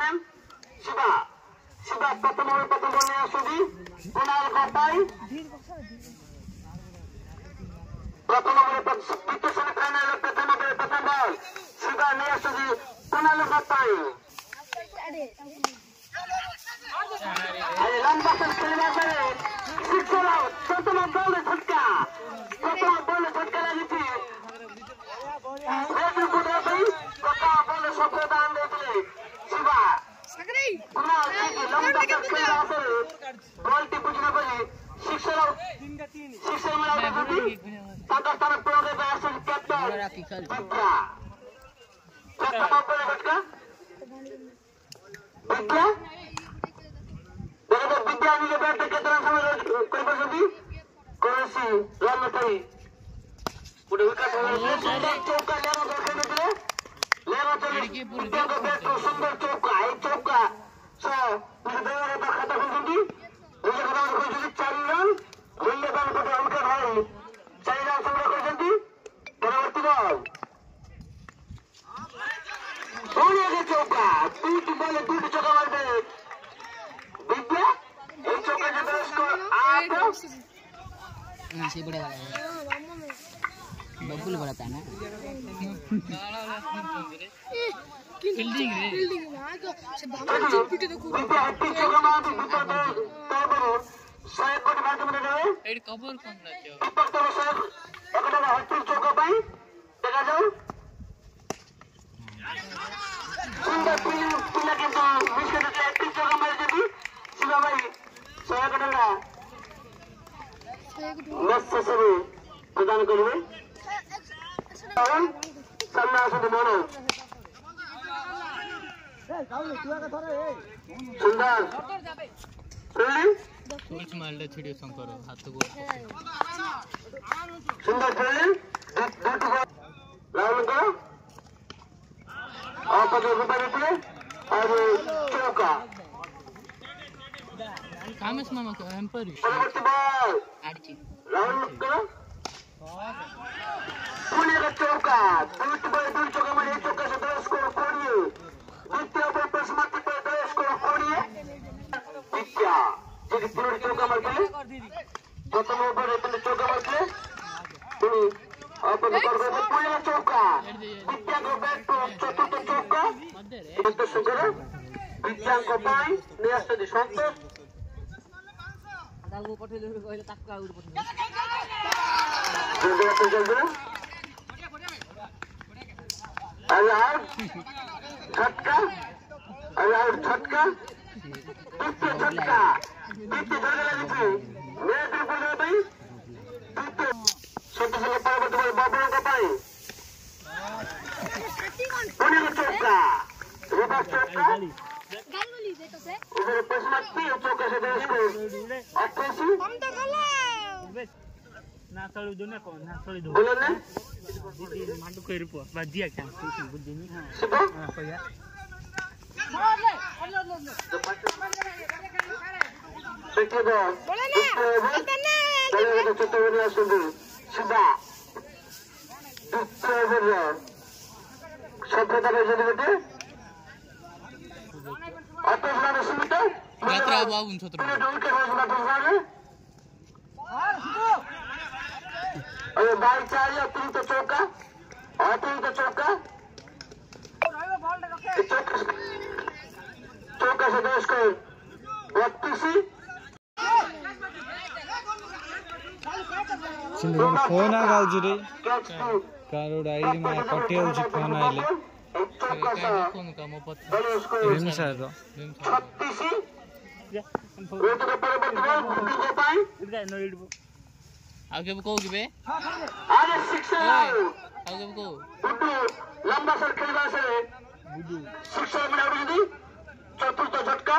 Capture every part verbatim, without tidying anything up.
করবেন শিবা শিবা প্রথম ওভার প্রথম বল নিয়ে আসুদি কুনাল কাটাই প্রথম ওভারে দ্বিতীয় সেমিফাইনালের প্রথম ওভারে প্রথম বল শিবা নিয়ে আসুদি কুনাল কাটাই লম্বা খেলবা করে সিক্সর আউট প্রথম বলে ঝটকা প্রথম বলে ঝটকা লাগিয়েছে রেডি বুড়া ভাই প্রথম বলে সফলতা আনতে শিবা কুনাল থেকে লম্বা খেলবা করে বলটি বুঝনা বলে সিক্সর আউট সিক্সর মারা গেছে পাকিস্তান প্রয়োগে আসছে ক্যাপ্টেন বিদ্যা প্রথম বলে ঝটকা বিদ্যা देखो विद्या के बैठ के कितना समय कोई बसती कौनसी राम मथाई पूरे विकेट हो गए सुंदर चौका लेगा तो खेलने के लिए लेगा तो विद्या का बैट को सुंदर चौका एक चौका सो मुझे देगा तो खाता खोलती मुझे खाता खोलती चार रन मुझे बाल को उनका भाई चार रन संग्रह खोलती परवर्ती बॉल बोलिए के चौका टूट बॉल टूट चौका मार दे विद्या एक चौके से दस को आठ ना से बड़े वाला है बबुल बड़ा था ना फील्डिंग रे फील्डिंग ना तो से भागा चिपट देखो विद्या हट्टी चौका मार दी विद्या तो तब साइड पर बात में गए एड कवर कौन लाते ऊपर तो सर एकटा हट्टी चौका पाई देखा जाओ सुंदर पिला पिला के तो मिशन के हट्टी चौका मार दी शिवा भाई सौ कटला नेसेसरी प्रदान करिए सामने आसो तो मानो सुंदर फील्डिंग सोच मारले छिड़ियो शंकर हाथ को सुंदर फील्डिंग डट राउंड करो और पकड़ के बैठिए और चौका कामेश मामा को एम्पर परवर्ती बॉल आड़ची राउंड करो पुणे का चौका दूट बॉल दूट चौका में एक चौका से दस स्कोर कोड़िए द्वितीय बॉल पर समाप्ति पर दस स्कोर कोड़िए विद्या ठीक पुणे चौका मार के प्रथम ओवर इतने चौका मार के पुणे अपन कर दे पुणे का चौका विद्या को बैट पर चतुर्थ चौका इतना सुगर विद्या को पाई नियस्त दिशांत दागो पठे ले कहले ताक आउट पठे जल्दी जल्दी जल्दी अलाउड झटका अलाउड झटका द्वितीय झटका द्वितीय झटका लगी थी मैं दिल बोल रहा भाई द्वितीय छोटे से परवर्ती बॉल बाबू का पाई पुणे का चौका रिवर्स चौका इधर पश्चिमी चौके से दस को अट्ठासी ना सळू दो ना कोण ना सळू दो बोले ने मांडू करू पो बाजिया क्या बुद्धि नहीं सुबह हां भैया देखिए बॉल बोले ने चले तो चतुर्वेदी आसुंदी सुबह चतुर्वेदी सभ्यता में जल्दी बेटे अट्ठाईस रन सीमित यात्रा बाबू छत्र पुणे डोल के रोज अट्ठाईस रन अरे बाई चाहिए अतिरिक्त चौका अतिरिक्त चौका चौका चौका से दस को बत्तीस फोन आ गाउजी रे कारोड आइली मा कटियाउ छि फोन आइले चौका से कौन काम पत रिम सर छत्तीस रोड के परवर्ती बॉल गुड्डू को पाई इधर नो रीड आगे को गिबे आगे सिक्सर आउट आगे को गुड्डू लंबा सर खेलवा से बुद्धू सिक्सर में आउट दी चतुर्थ झटका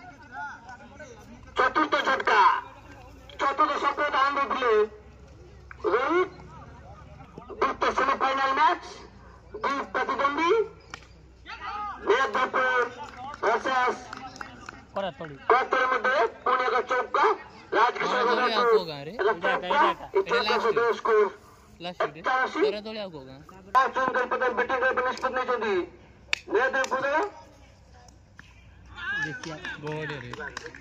चतुर्थ झटका चतुर्थ सफलता आंदो दिले रोहित द्वितीय सेमीफाइनल मैच दुई प्रतिद्वंदी मेदपुर वर्सेस करा थोड़ी कोत्तर मध्ये पुणे का चौका राजकिशोर हाँ, को गाँव रे चौका से दो स्कोर लास्ट डे इक्यासी तेरा तोड़े आपको गाँव पांच रन कर पता बैटिंग कर निष्पत्ति नहीं चलती मेदपुर देखिए बोर्ड रे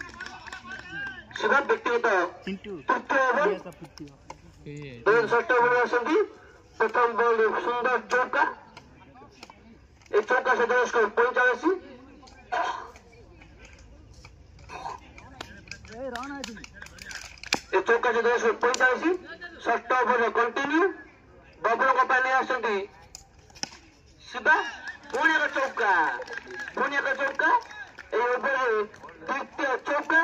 शिवम व्यक्तिगत चिंटू तृतीय ओवर ये सब पिट्टी ये दोन षष्ठ ओवर आसती प्रथम बॉल सुंदर चौका ए चौका से दस को पैंतालीस ए चौका से दस को पैंतालीस षष्ठ ओवर कंटिन्यू बबलू को पाने आसती शिवा पुणे का चौका पुणे का चौका ए ओवर द्वितीय चौका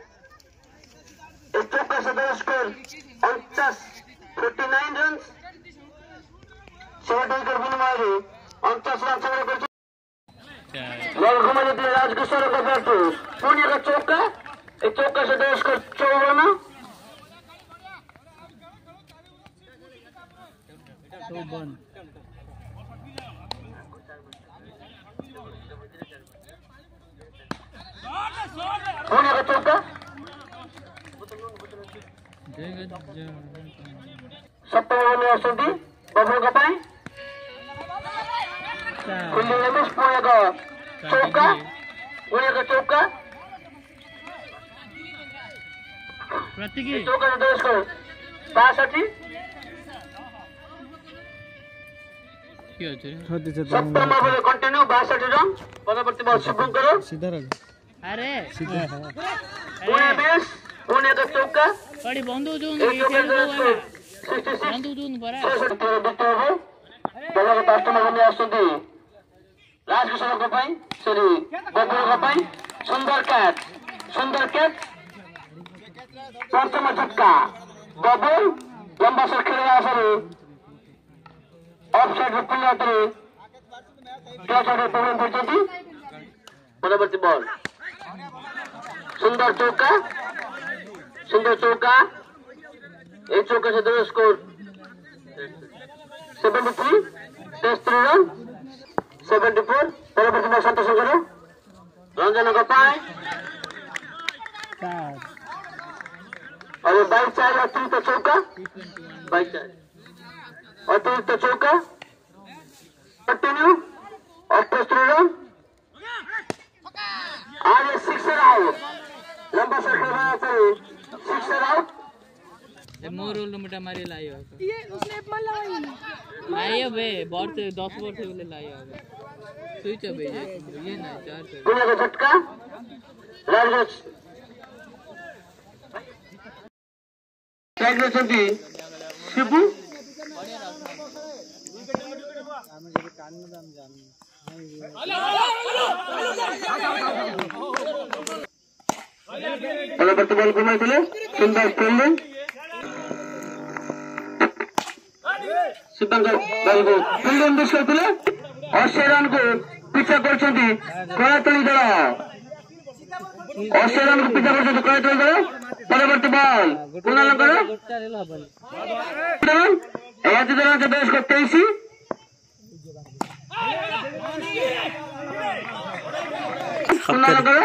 ए चौका से दस स्कोर उनचास फोर्टी नाइन रन छह विकेट विनिमय उनचास रन संग्रह कर बॉल घुमा देती है राजकिशोर का बैट पुणे का चौका ए चौका से दस स्कोर चौवन तो बन पुणे का चौका सप्तम में आसती बबलू का पाई खुली रमेश पुणे का चौका पुणे का चौका प्रतिकी चौका से दस को बासठी सप्तम ओवर कंटिन्यू बासठ रन पदवर्ती बॉल शुभम करो सीधा रख अरे सीधा पुणे बेस पुणे का चौका बड़ी बंदू जोन एक चौका से दस को सिक्सटी सिक्स बंदू जोन बड़ा द्वितीय ओवर बॉल का पास्ट में आसती राजकिशोर का पाई सॉरी बबलू का पाई सुंदर कैच सुंदर कैच प्रथम छक्का बबल लंबा से खेल आसरी ऑफसाइड पिल्ला तरी कैच आउट प्रॉब्लम पड़ती पदवर्ती बॉल सुंदर चौका सुंदर चौका एक चौका से दो score seventy three test three run seventy four पदवर्ती बॉल संतोष करो रंजन का पाए और बाईस चार अतिरिक्त चौका बाईस चार अतिरिक्त चौका कंटिन्यू अठहत्तर रन आगे सिक्सर आउट लंबा सर्कल सिक्सर आउट मोर रोल मोटा मारी लायो ये उसने मार लगाई लायो बे बहुत से दस बार से बोले लायो स्विच है बे ये ना चार से पुणे का झटका राजगढ़ टाइगर चंदी शिबू पदवर्ती बॉल घुमाई सुंदर फील्डिंग शिवंकर बॉल को फील्डिंग मिस करते अशी रन को पीछा कर कलातली दल अशी रन को पीछा कर कलातली दल पदवर्ती बॉल पुनः रन से दस को तेईस पुनः करो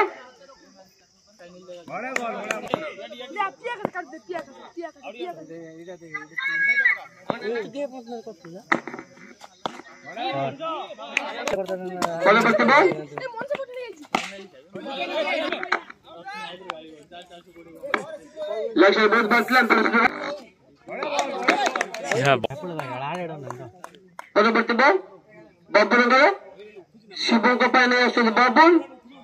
पदवर्ती बॉल लक्ष्य बहुत बदलान पदवर्ती बॉल बबलू करो शिवों को पाने आसुद बबल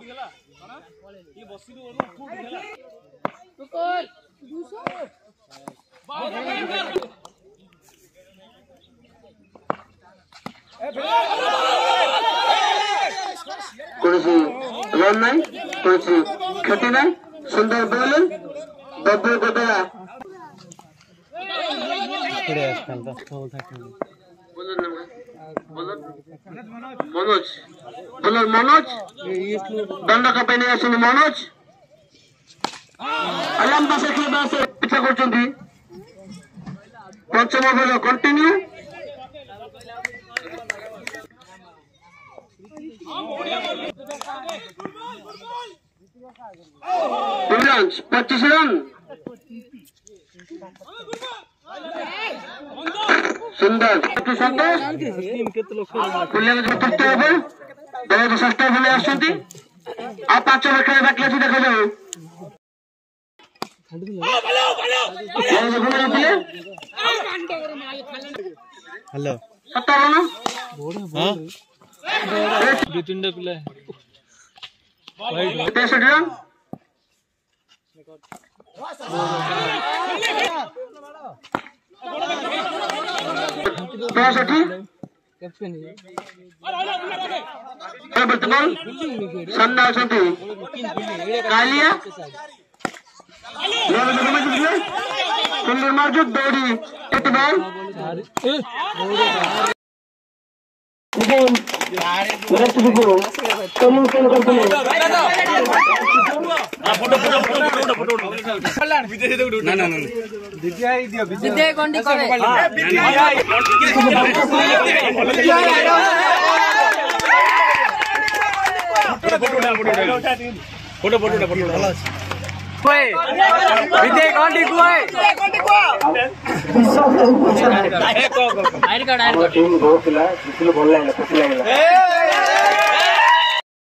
कौन रन नहीं कौन क्षति नहीं सुंदर बॉलिंग बबलू को द्वारा मनोज बोलर मनोज दंड का पहने आसुद मनोज लंबा से खेल से पीछा कर पंचम ओवर कंटिन्यू पच्चीस रन सुंदर संतोष चतुर्थ ओवर षष्ठ ओवर आसती ଆଉ ପାଞ୍ଚ ଓଭର ଖେଳ ବାକି ଅଛି ଦେଖାଯାଉ। ହ୍ୟାଲୋ ସତ ରନ ହଁ ଦୁଇ ତିନିଟା ପିଲା ତେଷଠି ରନ ପଞ୍ଚଷଠି ବର୍ତ୍ତମାନ ସାମ୍ନା ଅଛନ୍ତି କାଲିଆ ସୁନ୍ଦର ମାର୍ଜୁ ଦୌଡ଼ି କେତେ ବଲ୍ फोटो फोटो फोटो विजय कौंडी कुआए ID card ID card team बहुत खिला जिसको बोल रहा है